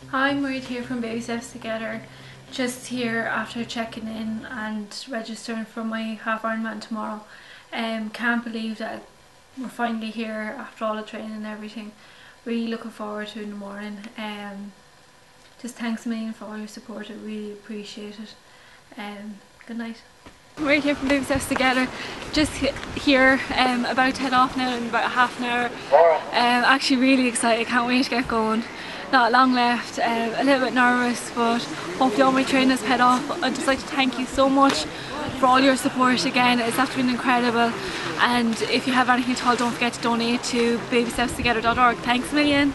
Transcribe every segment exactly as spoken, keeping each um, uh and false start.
Hi, Marie here from Baby Steps Together. Just here after checking in and registering for my half Ironman tomorrow. Um, can't believe that we're finally here after all the training and everything. Really looking forward to it in the morning. Um, just thanks a million for all your support. I really appreciate it. Um, good night. Marie here from Baby Steps Together. Just here, um, about to head off now in about half an hour. Um, actually really excited. Can't wait to get going. Not long left, um, a little bit nervous, but hopefully all my training has paid off. I'd just like to thank you so much for all your support again. It's actually been incredible, and if you have anything at all, don't forget to donate to baby steps together dot org. Thanks a million.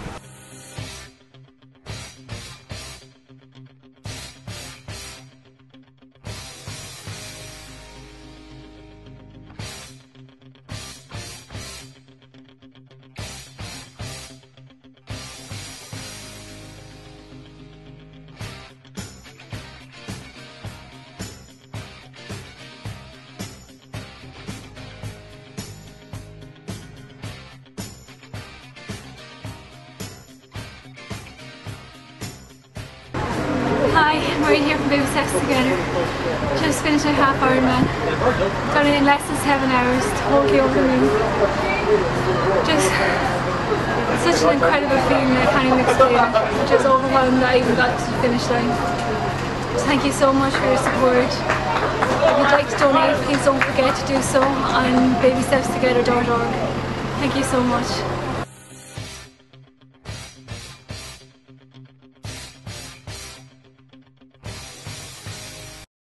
Hi, Marie here from Baby Steps Together. Just finished a half Ironman. Done it in less than seven hours, totally over the moon. Just such an incredible feeling I can't even explain it. Just overwhelmed that I even got to the finish line. So thank you so much for your support. If you'd like to donate, please don't forget to do so on baby steps together dot org. Thank you so much.